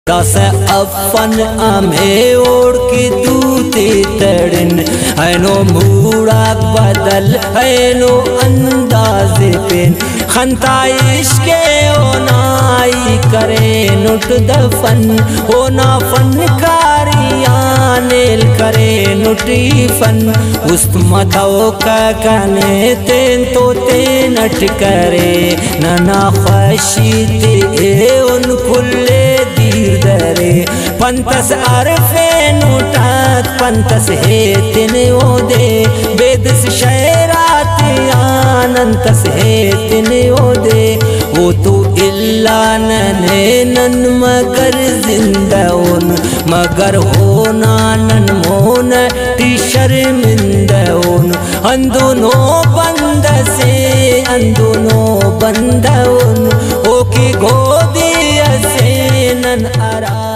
दस अपन आमे ओढ़ के दूते तड़न ऐनो मूड़ा बदल ऐनो अंदाज़े पेन खंता इश्के ओनाई करे नुट दफन होना फनकारियां नेल करे नुटी फन उस्त मथो का कने तेन तो तेनट करे नना ख्वाशी ते उन खुले दरे पंतस अरफे नूटात पंतस है तिने ओदे बेदस शैरात आनंतस है तिने ओदे वो तो इल्ला नने नन मगर जिंदौन मगर होना नन मोन टी शर्मिंदौन अंदुनो बंद से अंदुनो बंदौन ओके गोदी से नन आरा।